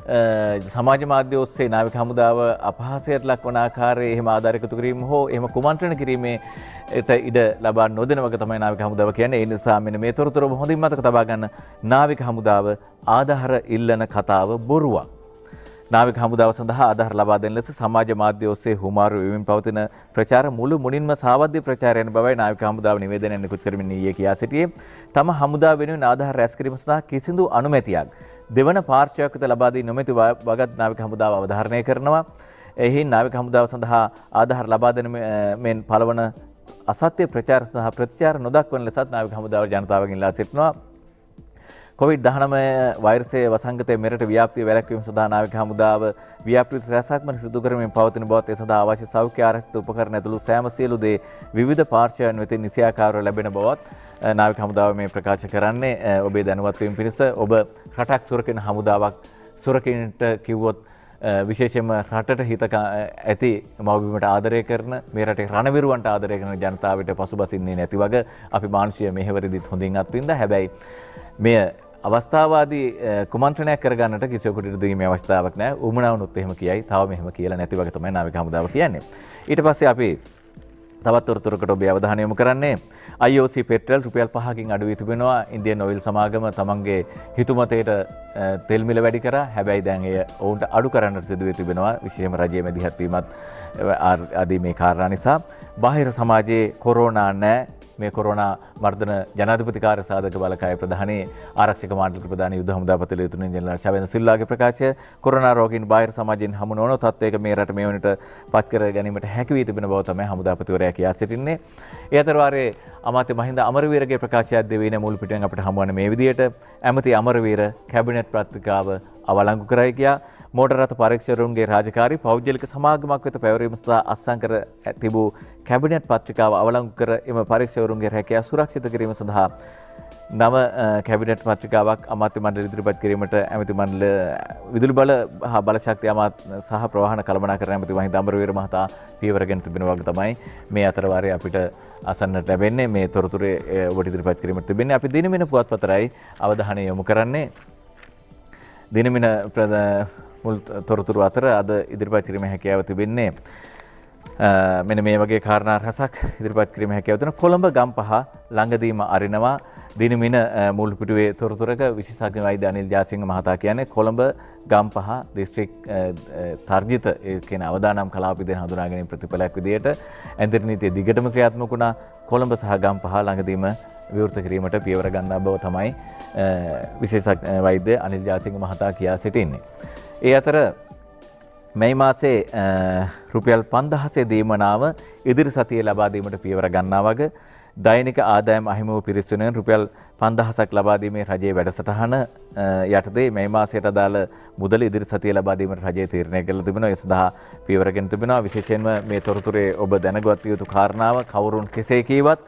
සමාජ මාධ්‍ය ඔස්සේ නාවික හමුදාව අපහාසයට ලක්වන ආකාරයේ එහෙම ආධාර එකතු කිරීම හෝ එහෙම කුමන්ත්‍රණ කිරීමේ ඉඩ ලබා නොදෙන වගේ තමයි නාවික හමුදාව කියන්නේ. ඒ නිසා මෙන්න මේ තොරතුරු ඔබ හොඳින් මතක තබා ගන්න. නාවික හමුදාව ආධාර ඉල්ලන කතාව බොරුවක්. නාවික හමුදාව සඳහා ආධාර ලබා දෙන ලෙස සමාජ මාධ්‍ය ඔස්සේ හුමාරු වෙමින් පවතින ප්‍රචාර මුළු මුනින්ම සාවද්‍ය ප්‍රචාරයන් බවයි නාවික හමුදාව නිවේදනයක් නිකුත් කරමින් ඊයේ කියා සිටියේ. තම හමුදාව වෙනුවෙන් ආධාර රැස් කිරීම සඳහා කිසිදු අනුමැතියක් දෙවන පාර්ශ්වයක් වෙත ලබා දී නොමැති වගත් නාවික හමුදාව අවධාරණය කරනවා. එහි නාවික හමුදාව සඳහා ආධාර ලබා දෙන මෙන් පළවන අසත්‍ය ප්‍රචාර සඳහා ප්‍රතිචාර නොදක්වන ලෙසත් නාවික හමුදාව ජනතාවගෙන් ඉල්ලා සිටිනවා. COVID-19 වෛරසයේ වසංගතයේ මෙරට ව්‍යාප්තිය වැළැක්වීම සඳහා නාවික හමුදාව ව්‍යාපෘති රැසක්ම සිදු කරමින් පවතින බවත් ඒ සඳහා අවශ්‍ය සෞඛ්‍ය ආරක්ෂිත උපකරණ ඇතුළු සෑම සියලු දේ විවිධ පාර්ශ්වයන් වෙතින් නිසියාකාරව ලැබෙන බවත් නාවික හමුදාව මේ ප්‍රකාශ කරන්නේ. ඔබේ දැනුවත් වීම පිණිස ඔබ රටක් සුරකින හමුදාවක් සුරකින්නට කිව්වොත් විශේෂයෙන්ම රටට හිත ඇති මව්බිමට ආදරය කරන මේ රටේ රණවිරුවන්ට ආදරය කරන ජනතාවට පසුබසින්නේ නැති වගේ අපි මානුෂීය මෙහෙවරදිත් හොඳින් අත්විඳා. හැබැයි මෙය අවස්ථාවාදී කුමන්ත්‍රණයක් කරගන්නට කිසිවෙකුට ඉඩ දීමේ අවස්ථාවක් නැහැ. උමනා වුණොත් එහෙම කියයි. තව මෙහෙම කියලා නැති වගේ තමයි නාවික හමුදාව කියන්නේ. ඊට පස්සේ අපි තවත් තොරතුරකට ඔබේ අවධානය යොමු කරන්නේ IOC පෙට්‍රල් රුපියල් 5කින් අඩු වී තිබෙනවා. ඉන්දියන් ඔයිල් සමාගම තමන්ගේ හිතුමතේට තෙල් මිල වැඩි කරා. හැබැයි දැන් එය ඔවුන්ට අඩු කරන්නට සිදු වී තිබෙනවා. විශේෂයෙන්ම රජයේ මැදිහත් වීමත් ආදී මේ කාරණා නිසා. බාහිර සමාජයේ කොරෝනා නැහැ. මේ කොරෝනා මර්ධන ජනාධිපති කාර්ය සාධක බලකාය ප්‍රධානී ආරක්ෂක මාඩල් ප්‍රධානී යුද හමුදාපති ලේතුණු ජෙනරාල් ශවේන්ද්‍ර සිල්වාගේ ප්‍රකාශය කොරෝනා රෝගීන් බාහිර සමාජයෙන් හමු නොවන තත්ත්වයක මේ රට මේ වනට පත් කර ගැනීමට හැකි වී තිබෙන බව තමයි හමුදාපතිවරයා කියා සිටින්නේ. ඒ අතර වාරයේ අමාත්‍ය මහින්ද අමරවීරගේ ප්‍රකාශයක් දෙවින මුල් පිටෙන් අපිට හමුවන්නේ මේ විදියට ඇමති අමරවීර කැබිනට් පත්‍රිකාව අවලංගු කරයි කියා. මෝටර රථ පරීක්ෂකවරුන්ගේ රාජකාරී පෞද්ගලික සමාගමක් වෙත පැවරීම සඳහා අත්සන් කර තිබූ කැබිනට් පත්‍රිකාව අවලංගු කර එම පරීක්ෂකවරුන්ගේ රැකියාව සුරක්ෂිත කිරීම සඳහා නව කැබිනට් පත්‍රිකාවක් අමාත්‍ය මණ්ඩලය ඉදිරිපත් කිරීමට ඇමති මණ්ඩල විදුලි බල හා බලශක්ති අමාත්‍ය සහ ප්‍රවාහන කළමනාකරණ ඇමති මහින්ද අමරවීර මහතා පියවරගෙන තිබෙන වගේ තමයි මේ අතර වාරයේ අපිට අසන්නට ලැබෙන්නේ. මේ තොරතුරු ඔබට ඉදිරිපත් කිරීමට තිබෙන්නේ. අපි දිනමින පුවත්පතරයි අවධානය යොමු කරන්නේ. දිනමින මුල් තොරතුරු අතර අද ඉදිරිපත් කිරීමේ හැකියාව තිබෙන්නේ මෙන්න මේ වගේ කාරණා රසක් ඉදිරිපත් කිරීමේ හැකියාව තියෙන කොළඹ ගම්පහ ළඟදීම අරිනවා. දිනමින මුල් පිටුවේ තොරතුරක විශේෂඥ වෛද්‍ය අනිල් ජාසිංහ මහතා කියන්නේ කොළඹ ගම්පහ දිස්ත්‍රික් තර්ජිත කියන අවදානම් කලාපිදෙන් හඳුනා ගැනීම ප්‍රතිඵලයක් විදියට ඇඳිරි නීතිය දිගටම ක්‍රියාත්මක වුණා. කොළඹ සහ ගම්පහ ළඟදීම විවෘත කිරීමට පියවර ගන්නා බව තමයි විශේෂඥ වෛද්‍ය අනිල් ජාසිංහ මහතා කියා සිටින්නේ. ඒ අතර මේ මාසේ රුපියල් 5000 දීමනාව ඉදිරි සතියේ ලබා දීමට පියවර ගන්නා වග දෛනික ආදායම් අහිමි වූ පිරිස් වෙනුවෙන් රුපියල් 5000ක් ලබා දීමේ රජයේ වැඩසටහන යටතේ මේ මාසයට අදාළ මුදල ඉදිරි සතියේ ලබා දීමට රජය තීරණය කළ තිබෙනවා. ඒ සඳහා පියවරගෙන තිබෙනවා. විශේෂයෙන්ම මේ තොරතුරේ ඔබ දැනගත යුතු කාරණාව කවුරුන් කෙසේ කීවත්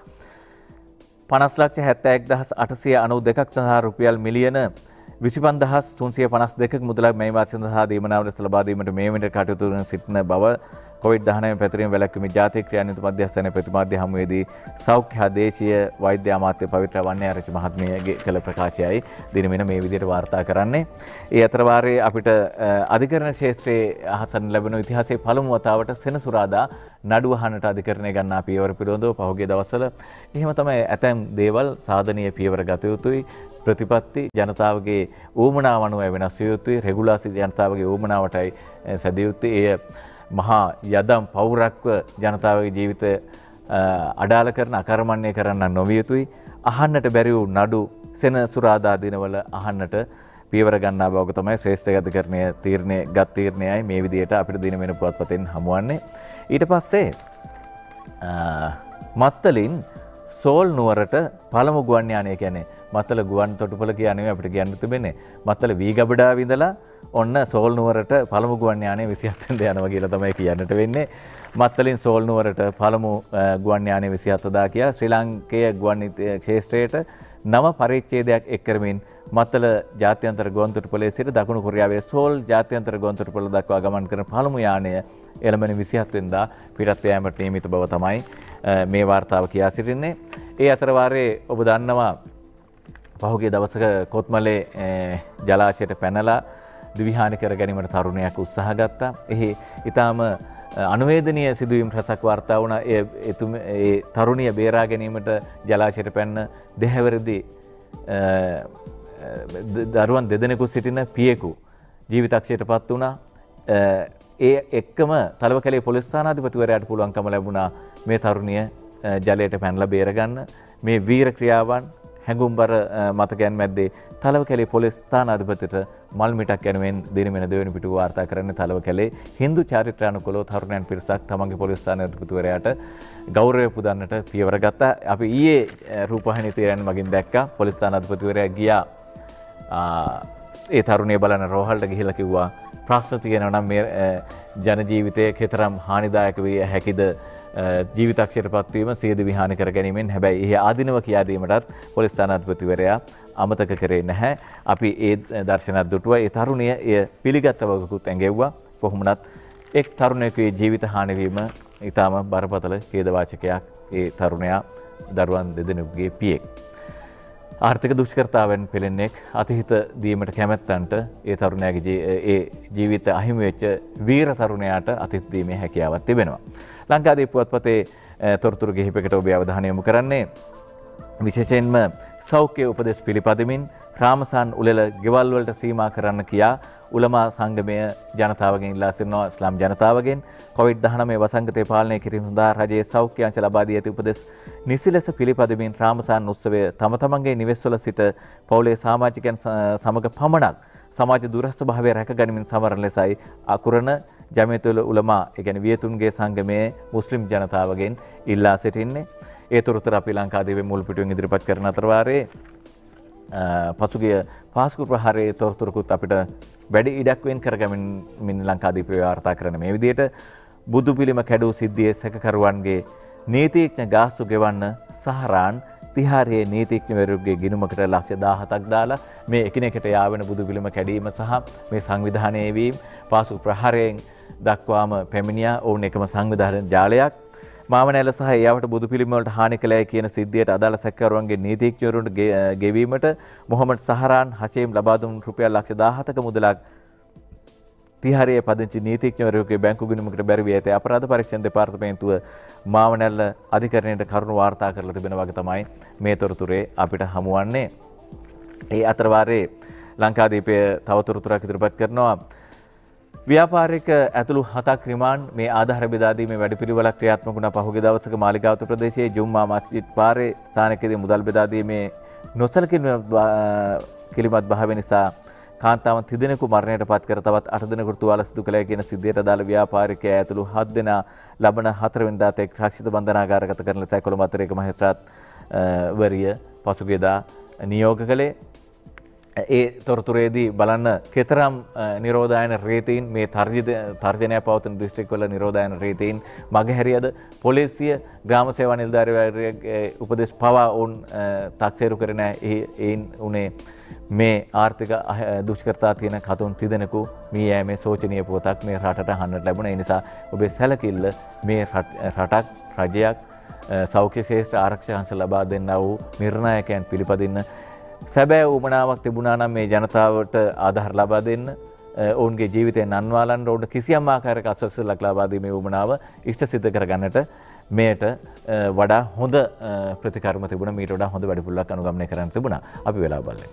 50,71,892ක් සඳහා රුපියල් මිලියන 25,352ක මුදලක් මේ මාසය සඳහා දීමනාවට ලබා දීමට මේ වෙනට කටයුතු කරන සිටින බව COVID-19 පැතිරීම වැළැක්වීමේ ජාතික ක්‍රියාන්විත මධ්‍යස්ථානයේ ප්‍රතිමාධ්‍ය හමුවේදී සෞඛ්‍ය හා දේශීය වෛද්‍ය අමාත්‍ය පවිත්‍ර වන්නයාරච්චි මහත්මියගේ කළ ප්‍රකාශයයි දිනමින මේ විදිහට වාර්තා කරන්නේ. ඒ අතර වාරයේ අපිට අධිකරණ ක්ෂේත්‍රයේ අහසන් ලැබෙන ඉතිහාසයේ පළමු වතාවට සෙනසුරාදා නඩු අහන්නට අධිකරණය ගන්නා පියවර පිළිබඳව පහුගිය දවස්වල එහෙම තමයි ඇතැම් දේවල් සාධනීය පියවර ගත යුතුයි. ප්‍රතිපත්ති ජනතාවගේ ඌමනාව අනුව වෙනස් විය යුතුයි. රෙගුලාසි ජනතාවගේ ඌමනාවටයි සැදිය යුත්තේ. එය මහා යදම් පෞරක්ව ජනතාවගේ ජීවිත අඩාල කරන අකර්මණ්‍ය කරන්න නොවිය යුතුයි. අහන්නට බැරි වූ නඩු සෙනසුරාදා දිනවල අහන්නට පියවර ගන්නා බව තමයි ශ්‍රේෂ්ඨ අධිකරණය තීරණයයි මේ විදිහට අපිට දින වෙන පුවත්පතෙන් හමුවන්නේ. ඊට පස්සේ මත්තලින් සෝල් නුවරට පළමු ගුවන් යානය කියන්නේ මත්තල ගුවන් තොටුපළ කියන්නේ අපිට කියන්න තිබෙන්නේ මත්තල වීගබඩාව ඉඳලා ඔන්න සෝල් නුවරට පළමු ගුවන් යානය 27 වෙනිදා යනවා කියලා තමයි කියන්නට වෙන්නේ. මත්තලින් සෝල් නුවරට පළමු ගුවන් යානය 27 දා කියා ශ්‍රී ලාංකේය ගුවන් ක්ෂේත්‍රයට නව පරිච්ඡේදයක් එක් කරමින් මත්තල ජාත්‍යන්තර ගුවන් තොටුපළේ සිට දකුණු කොරියාවේ සෝල් ජාත්‍යන්තර ගුවන් තොටුපළ දක්වා ගමන් කරන පළමු යානය එළඹෙන 27 වෙනිදා පිටත් යාමට නියමිත බව තමයි මේ වාර්තාව කියා සිටින්නේ. ඒ අතර වාරයේ ඔබ දන්නවා පහුගිය දවසක කොත්මලේ ජලාශයට පැනලා දිවිහානි කර ගැනීමට තරුණයෙක් උත්සාහ ගත්තා. එහි ඊටාම අනුවේදනීය සිදුවීම් රසක් වාර්තා වුණා. ඒ තරුණිය බේරා ගැනීමට ජලාශයට පැන්න දෙහැවරදී දරුවන් දෙදෙනෙකු සිටින පියෙකු ජීවිතක්ෂයටපත් වුණා. ඒ එක්කම තලවකැලේ පොලිස් ස්ථානාධිපතිවරයාට පුළුවන්කම ලැබුණා මේ තරුණිය ජලයට පැනලා බේරගන්න. මේ වීර ක්‍රියාවන් හැඟුම්බර මතකයන් මැද්දේ තලවකැලේ පොලිස් ස්ථානාධිපතිට මල් මිටක් යනුවෙන් දිනමෙන දෙවෙනි පිටුව වාර්තා කරන්නේ තලවකැලේ හින්දු චාරිත්‍රානුකූලව තරුණයන් පිරිසක් තමන්ගේ පොලිස් ස්ථානාධිපතිවරයාට ගෞරවය පුදන්නට පියවර ගත්තා. අපි ඊයේ රූපවාහිනී තීරණ මගින් දැක්කා පොලිස් ස්ථානාධිපතිවරයා ගියා ඒ තරුණිය බලන රෝහලට ගිහිල්ලා කිව්වා ප්‍රශ්න තියෙනවා නම් මේ ජන ජීවිතයේ කතරම් හානිදායක විය හැකිද ජීවිතක්ෂයට පත්වීම සියදි විහානි කර ගැනීමෙන්. හැබැයි එහි ආධිනව කියා දීමටත් පොලිස් ස්ථානාධිපතිවරයා අමතක කරේ නැහැ. අපි ඒ දර්ශනයක් දුටුවා. ඒ තරුණිය එය පිළිගත්ත වගකුත් ඇඟෙව්වා. කොහොමුණත් එක් තරුණයෙකුගේ ජීවිත හානි වීම ඊටාම බරපතල ඛේදවාචකයක්. ඒ තරුණයා දරුවන් දෙදෙනෙකුගේ පියෙක්. ආර්ථික දුෂ්කරතාවෙන් පෙළෙන්නේ අතිහිත දීමට කැමැත්තන්ට ඒ තරුණයාගේ ඒ ජීවිත අහිමි වෙච්ච වීර තරුණයාට අතිහිත දීමේ හැකියාවක් තිබෙනවා. ලංකාදීප පුවත්පතේ තොරතුරු කිහිපයකට ඔබේ අවධානය යොමු කරන්නේ විශේෂයෙන්ම සෞඛ්‍ය උපදෙස් පිළිපදමින් රාමසන් උළෙල ගෙවල් වලට සීමා කරන්න කියා උලමා සංගමය ජනතාවගෙන් ඉල්ලා සිටිනවා. ඉස්ලාම් ජනතාවගෙන් COVID-19 වසංගතය පාලනය කිරීම සඳහා රජයේ සෞඛ්‍ය අංශ ලබා දී ඇති උපදෙස් නිසි ලෙස පිළිපදමින් රාමසන් උත්සවය තම තමන්ගේ නිවෙස්වල සිට පවුලේ සමාජිකයන් සමග පමණක් සමාජ දුරස්ථ භාවය රැක ගැනීමෙන් සමරන ලෙසයි අකුරණ ජමියතුල් උලමා ඒ කියන්නේ වියතුන්ගේ සංගමයේ මුස්ලිම් ජනතාවගෙන් ඉල්ලා සිටින්නේ. ඒ තොරතුරු අපි ලංකාදීපේ මුල් පිටුවෙන් ඉදිරිපත් කරන අතර වාරයේ පසුගිය පාස්කු ප්‍රහාරයේ තොරතුරුකුත් අපිට වැඩි ඉඩක් වෙන් කරගමින් ලංකාදීපේ වාර්තා කරන මේ විදිහට බුදු පිළිම කැඩූ සිද්ධියේ සැකකරුවන්ගේ නීතිඥ ගාස්තු ගෙවන්න සහරාන් තිහාරයේ නීතිඥවරුන්ගේ ගිණුමකට ලක්ෂ 17ක් දාලා මේ එකිනෙකට යාවෙන බුදු පිළිම කැඩීම සහ මේ සංවිධානයේ වීම පාසු ප්‍රහාරයෙන් දක්වාම පැමිණියා. ඔවුන් එකම සංවිධාන ජාලයක් මාවනැල සහ එයාවට බුදු පිළිම වලට හානි කළයි කියන සිද්ධියට අදාළ සැකකරුවන්ගේ නීතිඥවරුන්ට ගෙවීමට මොහමඩ් සහරාන් හෂේම් ලබා දුන් රුපියල් ලක්ෂ 17ක මුදලක් තිහාරයේ පදිංචි නීතිඥවරුන්ගේ බැංකු ගිණුමකට බැරි වී ඇති අපරාධ පරීක්ෂණ දෙපාර්තමේන්තුව මාවනැල්ල අධිකරණයට කරුණු වාර්තා කරලා තිබෙන වගේ තමයි මේ තොරතුරේ අපිට හමුවන්නේ. ඒ අතර වාරයේ ලංකාදීපය තව තොරතුරක් ඉදිරිපත් කරනවා. ව්‍යාපාරික ඇතුළු 7ක් රිමාන්ඩ් මේ ආධාර බෙදා දීමේ වැඩපිළිවෙලක් ක්‍රියාත්මක වුණා. පහුගිය දවසක මාලිගාවතු ප්‍රදේශයේ ජුම්මා මස්ජිද් පාරේ ස්ථානකදී මුදල් බෙදා දීමේ නොසලකිලිමත් භාවය නිසා කාන්තාවන් 3 දෙනෙකු මරණයට පත් කර තවත් 8 දෙනෙකුට තුවාල සිදු කළයි කියන සිද්ධියට අදාළ ව්‍යාපාරිකයා ඇතුළු 7 දෙනා ලබන 4 වෙනිදා තෙක් රක්ෂිත බන්ධනාගාරගත කරන ලෙසයි කොළඹ අතිරේක මහේස්ත්‍රාත් වරිය පසුගියදා නියෝග කළේ. ඒ තොරතුරේදී බලන්න කෙතරම් නිරෝධායන රේතීන් මේ තර්ජනය පවතින දිස්ත්‍රික්කවල නිරෝධායන රේතීන් මගහැරියද පොලිසිය ග්‍රාම සේවා නිලධාරීවරයාගේ උපදෙස් පවා ඔවුන් තක්සේරු කරන එයින් උනේ මේ ආර්ථික දුෂ්කරතා තියෙන කතුන් 30 දෙනෙකු මේ යෑමේ සෝචනීය පුවතක් මේ රටට අහන්නට ලැබුණා. ඒ නිසා ඔබේ සැලකිල්ල මේ රටක් රජයක් සෞඛ්‍ය ශේෂ්ඨ ආරක්ෂක අංශ ලබා දෙන්නා වූ නිර්ණායකයන් පිළිපදින්න සැබෑ උමනාවක් තිබුණා නම් මේ ජනතාවට ආධාර ලබා දෙන්න ඔවුන්ගේ ජීවිතය නන්වාලන්න ඕන කිසියම් ආකාරයක අස්වැස්සලක් ලබා දීමේ උමනාව ඉෂ්ට සිද්ධ කරගන්නට මේට වඩා හොඳ ප්‍රතිකර්ම තිබුණා. මීට වඩා හොඳ වැඩපිළිවෙලක් අනුගමනය කරන්න තිබුණා. අපි වෙලාව බලමු.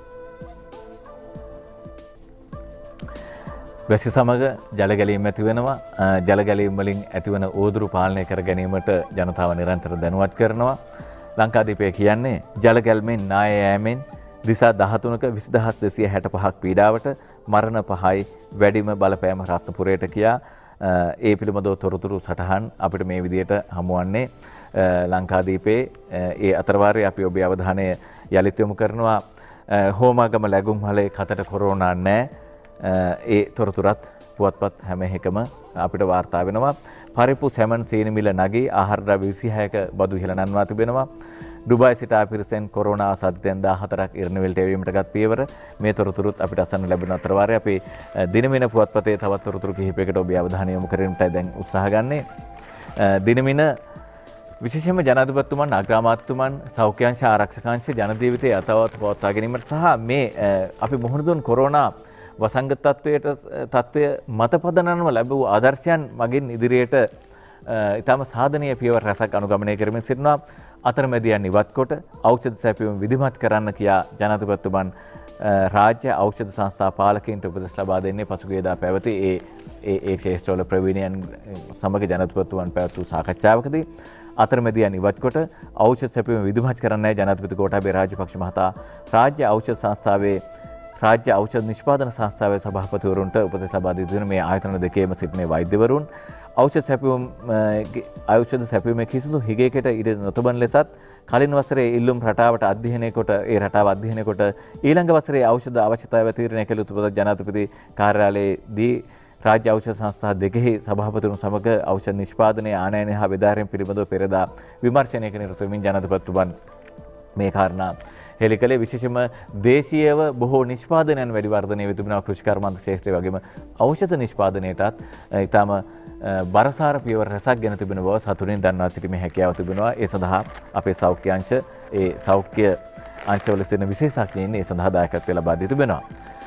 වැසි සමග ජල ගැලීම් ඇති වෙනවා. ජල ගැලීම් වලින් ඇතිවන ඕදුරු පාලනය කර ගැනීමට ජනතාව නිරන්තර දැනුවත් කරනවා. ලංකාදීපය කියන්නේ ජල ගැල්මෙන් නාය යෑමෙන් දිසා 13ක 20265ක් පීඩාවට මරණ 5යි වැඩිම බලපෑම රත්නපුරයට කියා ඒ පිළිබඳව තොරතුරු සටහන් අපිට මේ විදිහට හමුවන්නේ ලංකාදීපේ. ඒ අතරවාරයේ අපි ඔබේ අවධානය යලිත් යොමු කරනවා හෝමාගම ලැබුම්හලේ කතට කොරෝනා නැහැ. ඒ තොරතුරත් පුවත්පත් හැම එකම අපිට වාර්තා වෙනවා. පරිප්පු සැමන් සීනි මිල නගී ආහාර ද්‍රව්‍ය 26ක බදු ඉහළ නන්වා තිබෙනවා. ඩුබායි සිට පිරිසෙන් කොරෝනා ආසාදිතයන් 14ක් ඉරණවිලට එවීමට ගත් පියවර. මේ තොරතුරුත් අපිට අසන්න ලැබෙන අතරවාරයේ අපි දිනමින පුවත්පතේ තවත් තොරතුරු කිහිපයකට ඔබේ අවධානය යොමු කිරීමටයි දැන් උත්සාහ ගන්නේ. දිනමින විශේෂයෙන්ම ජනාධිපතිතුමන් අග්‍රාමාත්‍යතුමන් සෞඛ්‍යාංශ ආරක්ෂකාංශ ජනජීවිතය යථාවත් පවත්වා ගැනීමට සහ මේ අපි මුහුණ දුන් කොරෝනා වසංගත තත්ත්වය මත පදනම්ව ලැබූ ආදර්ශයන් මගින් ඉදිරියට ඉතාම සාධනීය පියවර රැසක් අනුගමනය කරමින් සිටිනවා. අතරමැදියන් ඉවත් කොට ඖෂධ සැපයීම විධිමත් කරන්න කියා ජනාධිපතිතුමන් රාජ්‍ය ඖෂධ සංස්ථා පාලකයින්ට උපදෙස් ලබා දෙන්නේ පසුගියදා පැවති ඒ ක්ෂේත්‍රවල ප්‍රවීණයන් සමග ජනාධිපතිතුමන් පැවැත් වූ සාකච්ඡාවකදී අතරමැදියන් ඉවත් කොට ඖෂධ සැපයීම විධිමත් කරන්නයි ජනාධිපති ගෝඨාභය රාජපක්ෂ මහතා රාජ්‍ය ඖෂධ සංස්ථාවේ රාජ්‍ය ඖෂධ නිෂ්පාදන සංස්ථාවේ සභාපතිවරුන්ට උපදෙස් ලබා දී තිබෙන මේ ආයතන දෙකේම සිටින වෛද්‍යවරුන් ඖෂධ සැපයීමේ කිසිදු හිගයකට ඉඩ නොතබන ලෙසත් කලින් වසරේ ඉල්ලුම් රටාවට අධ්‍යයනය කොට ඒ රටාව අධ්‍යයනය කොට ඊළඟ වසරේ ඖෂධ අවශ්‍යතාවය තීරණය කළ යුතු පොත ජනාධිපති කාර්යාලයේදී රාජ්‍ය ඖෂධ සංස්ථා දෙකෙහි සභාපතිවරුන් සමග ඖෂධ නිෂ්පාදනයේ ආනයනය හා බෙදාරීම පිළිබඳව පෙරදා විමර්ශනයක නිරත වෙමින් ජනාධිපතිතුමන් මේ කාරණා හෙළි කළේ. විශේෂයෙන්ම දේශීයව බොහෝ නිෂ්පාදනයන් වැඩි වර්ධනය වෙ තිබෙනවා කෘෂිකර්මාන්ත ක්ෂේත්‍රය වගේම ඖෂධ නිෂ්පාදනයටත් ඊටම බරසාර පියවර රැසක් ගෙන තිබෙන බව සතුටින් දන්වා සිටීමේ හැකියාව තිබෙනවා. ඒ සඳහා අපේ සෞඛ්‍ය අංශ ඒ සෞඛ්‍ය අංශවල සිටින විශේෂඥයින් ඒ සඳහා දායකත්වය ලබා දී තිබෙනවා.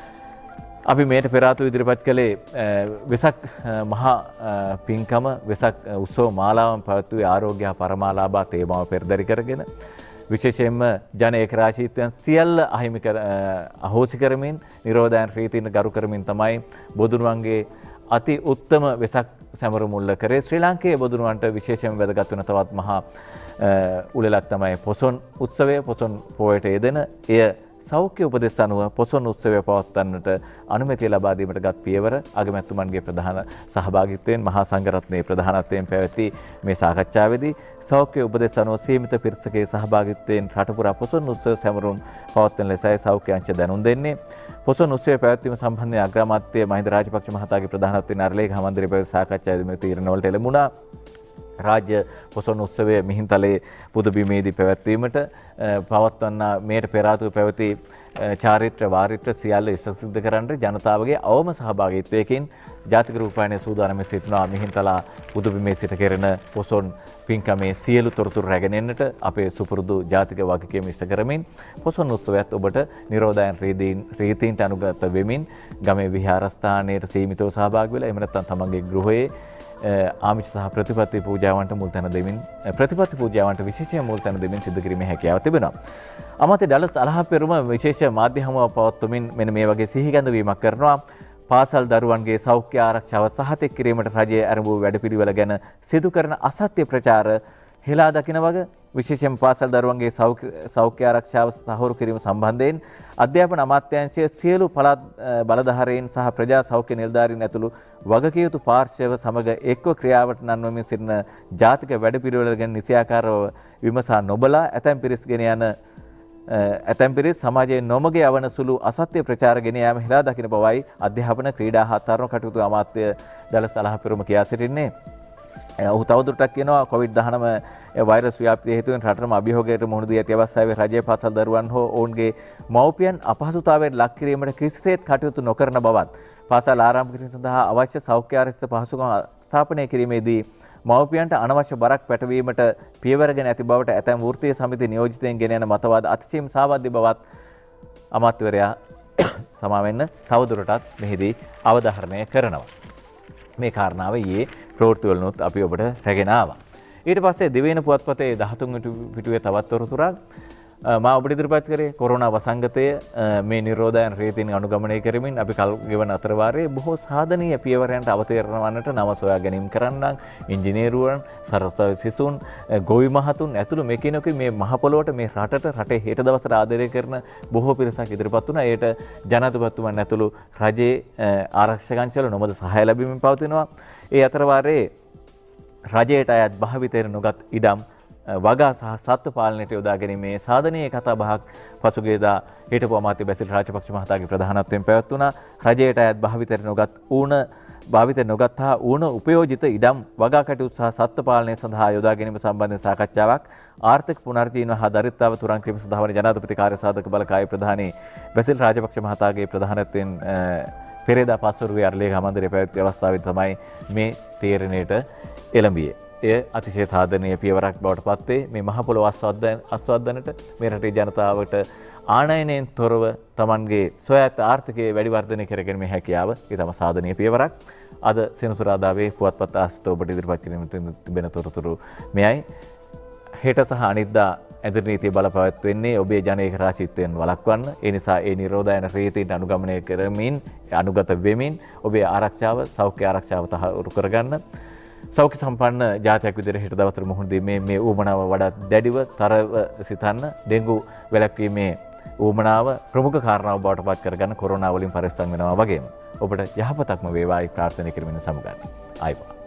අපි මේට පෙර ආතු ඉදිරිපත් කළේ වෙසක් මහා පින්කම වෙසක් උත්සව මාලාවන් පැවැත්වුවේ ආරෝග්‍ය පරමාලාභා තේමාව පෙරදරි කරගෙන විශේෂයෙන්ම ජන ඒකරාශීත්වයන් සියල්ල අහෝසි කරමින් නිරෝධායන රීතීන් ගරු කරමින් තමයි බොදුනුවන්ගේ අති උත්තම වෙසක් සැමරුම් මුල්ල කරේ. ශ්‍රී ලාංකේය බොදුනුවන්ට විශේෂයෙන් වැදගත් වෙන තවත් මහා උළෙලක් තමයි පොසොන් උත්සවය. පොසොන් පෝයට යෙදෙන එය සෞඛ්‍ය උපදෙස් අනුව පොසොන් උත්සවය පවත්වන්නට අනුමැතිය ලබා දීමට ගත් පියවර අගමැතිතුමන්ගේ ප්‍රධාන සහභාගීත්වයෙන් මහා සංඝරත්නයේ ප්‍රධානත්වයෙන් පැවති මේ සාකච්ඡාවේදී සෞඛ්‍ය උපදෙස් අනුව සීමිත පිරිසකගේ සහභාගීත්වයෙන් රටපුරා පොසොන් උත්සව සැමරුම් පවත්වන ලෙසයි සෞඛ්‍ය අංශය දැනුම් දෙන්නේ. පොසොන් උත්සවය පැවැත්වීම සම්බන්ධයෙන් අග්‍රාමාත්‍ය මහින්ද රාජපක්ෂ මහතාගේ ප්‍රධානත්වයෙන් අරලේක හමන්දිරේ පැවති සාකච්ඡාවේදී මේ තීරණවලට එළඹුණා. රාජ්‍ය පොසොන් උත්සවය මිහින්තලේ පුදබිමේදී පැවැත්වීමට පවත්වන්න මේට පෙර ආතුව පැවති චාරිත්‍ර වාරිත්‍ර සියල්ල ඉෂ්ට සිද්ධ කරන්නට ජනතාවගේ අවම සහභාගීත්වයකින් ජාතික රූපවාහිනිය සූදානම් සිටිනවා. මිහින්තලා පුදබිමේ සිට කෙරෙන පොසොන් පින්කමේ සියලු තොරතුරු රැගෙන එන්නට අපේ සුපුරුදු ජාතික වගකීම ඉෂ්ට කරමින් පොසොන් උත්සවයත් ඔබට නිරෝධායන රීතීන්ට අනුගත වෙමින් ගමේ විහාරස්ථානයේ සීමිතව සහභාගී වෙලා එහෙම නැත්නම් තමන්ගේ ගෘහයේ ආමිෂ සහ ප්‍රතිපත්ති පූජාවන්ට මුල් තැන දෙමින් ප්‍රතිපත්ති පූජාවන්ට විශේෂයෙන් මුල් තැන දෙමින් සිදු කිරීමේ හැකියාව තිබෙනවා. අමාත්‍ය ඩලස් අලහපෙරුම විශේෂ මාධ්‍ය හමුවක් පවත්වමින් මෙන්න මේ වගේ සිහිගැන්වීමක් කරනවා. පාසල් දරුවන්ගේ සෞඛ්‍ය ආරක්ෂාව සහතික කිරීමට රජය ආරම්භ වූ වැඩපිළිවෙල ගැන සිදු කරන අසත්‍ය ප්‍රචාර හෙලා දකින වග විශේෂයෙන් පාසල් දරුවන්ගේ සෞඛ්‍ය ආරක්ෂාව සහවුරු කිරීම සම්බන්ධයෙන් අධ්‍යාපන අමාත්‍යාංශය සියලු පළාත් බලධාරීන් සහ ප්‍රජා සෞඛ්‍ය නිලධාරීන් ඇතුළු වගකිය යුතු පාර්ශ්වව සමග එක්ව ක්‍රියාවට නංවමින් සිටින ජාතික වැඩපිළිවෙළ ගැන නිසියාකාරව විමසා නොබලා ඇතැම් පිරිස් ගෙන යන ඇතැම් පිරිස් සමාජයේ නොමග යවන සුළු අසත්‍ය ප්‍රචාර ගෙන යාම හෙලා දකින බවයි අධ්‍යාපන ක්‍රීඩා හා තරුණ කටයුතු අමාත්‍ය දල සලහපිරුම කියා සිටින්නේ. ඔහු තවදුරටත් කියනවා COVID-19 වෛරස් ව්‍යාප්තිය හේතුවෙන් රටම අභියෝගයට මුහුණ දී ඇති අවස්ථාවේ රජයේ පාසල් දරුවන් හෝ ඔවුන්ගේ මව්පියන් අපහසුතාවයෙන් ලක් කිරීමට කිසිසේත් කටයුතු නොකරන බවත් පාසල් ආරම්භ කිරීම සඳහා අවශ්‍ය සෞඛ්‍ය ආරක්ෂිත පහසුකම් ස්ථාපනය කිරීමේදී මව්පියන්ට අනවශ්‍ය බරක් පැටවීමට පියවරගෙන ඇති බවට ඇතැම් වෘත්තීය සමිති නියෝජිතයින් ගෙන යන මතවාද අතිශයින් සාවද්‍ය බවත් අමාත්‍යවරයා සමාවෙන්න තවදුරටත් මෙහිදී අවධාරණය කරනවා. මේ කාරණාව ඊයේ ප්‍රවෘත්තිවලුත් අපි ඔබට රැගෙන ආවා. ඊට පස්සේ දිවයින පුවත්පතේ 13 පිටුවේ තවත් තොරතුරක් මා ඔබට ඉදිරිපත් කරේ කොරෝනා වසංගතය මේ නිරෝධයන් රීතීන් අනුගමනය කරමින් අපි කල් ගෙවන අතර වාරයේ බොහෝ සාධනීය පියවරයන්ට අවතීර්ණ වන්නට නව සොයා ගැනීම කරන්නන් ඉංජිනේරුවන් සරසවි සිසුන් ගොවි මහතුන් ඇතුළු මෙකිනෙකු මේ මහ පොළොවට මේ රටේ හෙට දවසට ආදරය කරන බොහෝ පිරිසක් ඉදිරිපත් වුණා. ඒට ජනාධිපතිතුමන් ඇතුළු රජයේ ආරක්ෂකංශවල නොමද සහාය ලැබීමෙන් පවතිනවා. ඒ අතර වාරයේ රජයට අයත් භාවිතයට නොගත් ඉඩම් වගා සහ සත්ව පාලනයට යොදා ගැනීමේ සාධනීය කතා බහක් පසුගියදා හිටපු අමාත්‍ය බැසිල් රාජපක්ෂ මහතාගේ ප්‍රධානත්වයෙන් පැවැත්වුණා. රජයට අයත් භාවිතයට නොගත් හා ඌණ උපයෝජිත ඉඩම් වගා කටයුතු සහ සත්ව පාලනය සඳහා යොදා ගැනීම සම්බන්ධ සාකච්ඡාවක් ආර්ථික පුනර්ජීවන හා දරිද්‍රතාව තුරන් කිරීම සඳහා වන ජනාධිපති කාර්යසාධක බලකායේ ප්‍රධානී බැසිල් රාජපක්ෂ මහතාගේ ප්‍රධානත්වයෙන් පෙරේදා පස්වරුවේ අරලියගහ මන්දිරයේ පැවැත්වූ අවස්ථාවේ තමයි මේ තීරණයට එළඹියේ. එය අතිශය සාධනීය පියවරක් බවට පත්වේ. මේ මහ පොළොව අස්වද්දනට මේ රටේ ජනතාවට ආනයනයෙන් තොරව Tamanගේ සොයාත් ආර්ථිකයේ වැඩි වර්ධනය කර ගැනීමේ හැකියාව ඊටම සාධනීය පියවරක්. අද සෙනසුරාදාවේ පුවත්පත් ආශ්‍රිතව ඔබට ඉදිරිපත් කිරීමට තිබෙන තොරතුරු මෙයයි. හෙට සහ අනිද්දා ඇඳිරි නීතිය බලපැවැත්වෙන්නේ ඔබේ ජනේක රාශීත්වයෙන් වළක්වන්න. ඒ නිසා ඒ නිරෝධයන රීතීන් අනුගමනය කරමින් අනුගත වෙමින් ඔබේ ආරක්ෂාව සෞඛ්‍ය ආරක්ෂාව තහවුරු කරගන්න. සෞඛ්‍ය සම්පන්න ජාතියක් විදිහට හෙට දවසට මුහුණ දීමේ මේ ඌමනාව වඩා දැඩිව තරව සිතන්න ඩෙන්ගු වැළැක්වීමේ ඌමනාව ප්‍රමුඛ කාරණාව බවට පත් කරගන්න කොරෝනා වලින් පරිස්සම් වෙනවා වගේම ඔබට යහපතක්ම වේවායි ප්‍රාර්ථනා කරමින් සමුගන්න. ආයිබෝවන්.